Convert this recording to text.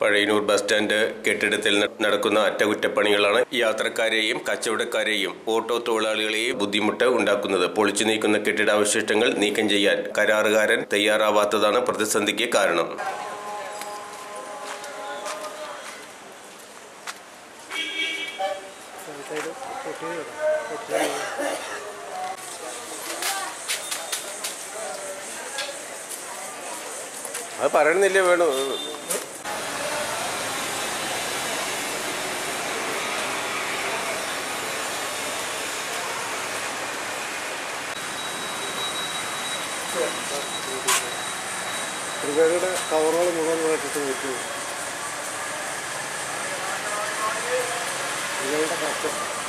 Pazhayannur bus stand കെട്ടിടത്തിൽ നടക്കുന്ന അറ്റകുറ്റപ്പണികളാണ് യാത്രക്കാരെയും കച്ചവടക്കാരെയും auto തൊഴിലാളികളെയും ബുദ്ധിമുട്ട് ഉണ്ടാക്കുന്നത്. പൊളിച്ചു നീക്കുന്ന കെട്ടിടാവശിഷ്ടങ്ങൾ നീക്കം ചെയ്യാൻ കരാറുകാരൻ തയ്യാറാവാത്തതാണ് പ്രതിസന്ധിക്ക് കാരണം. അത് പറയണമെന്നില്ലേ വേണു. ത്രിവേദിയുടെ കവറുകൾ മുഴുവൻ ഇട്ടിട്ട് വെച്ചു. ത്രിവേദിയുടെ